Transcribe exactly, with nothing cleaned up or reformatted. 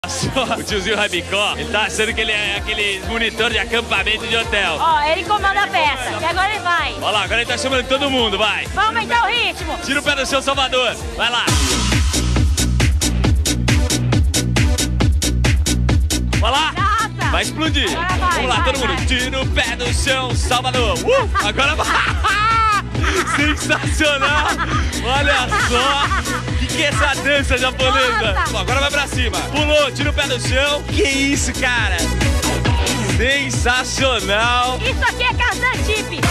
O tiozinho Rabicó, ele tá achando que ele é aquele monitor de acampamento de hotel. Ó, ele comanda a peça. E agora ele vai. Olha lá, agora ele tá chamando todo mundo, vai. Vamos aumentar o ritmo. Tira o pé do chão, Salvador. Vai lá. Vai lá. Nossa. Vai explodir. Agora vai, Vamos lá, vai, todo mundo. vai. Tira o pé do chão, Salvador. Uh, agora vai. Sensacional. Olha só. O que, que é essa dança japonesa? Nossa. Bom, agora vai pra cima. Pulou, tira o pé do chão. Que isso, cara? Sensacional. Isso aqui é Kazan Chip.